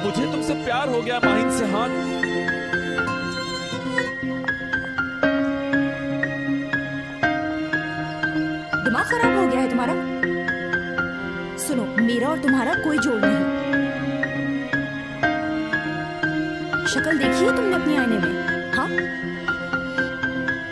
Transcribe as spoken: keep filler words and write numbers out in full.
मुझे तुमसे प्यार हो गया माहिन सेहान। दिमाग खराब हो गया है तुम्हारा? सुनो, मेरा और तुम्हारा कोई जोड़ नहीं। शक्ल देखी है तुमने अपनी आईने में? हाँ,